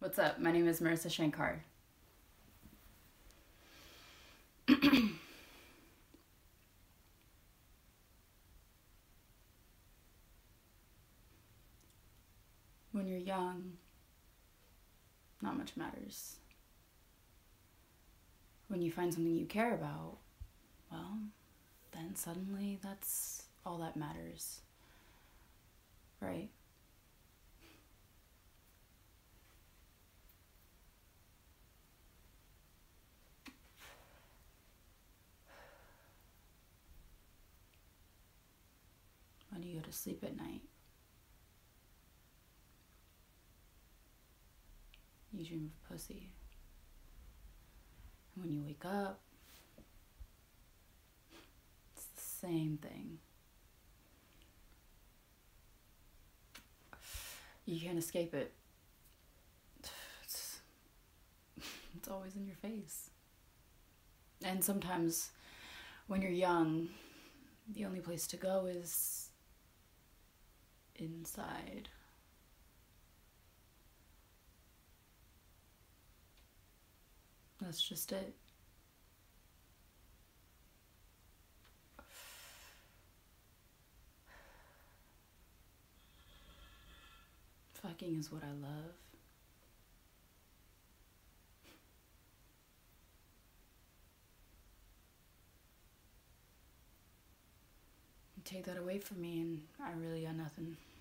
What's up? My name is Marissa Shankar. When you're young, not much matters. When you find something you care about, well, then suddenly that's all that matters, right? When you go to sleep at night, you dream of pussy. And when you wake up, it's the same thing. You can't escape it. It's always in your face. And sometimes when you're young, the only place to go is inside. That's just it. Fucking is what I love. You take that away from me and I really got nothing.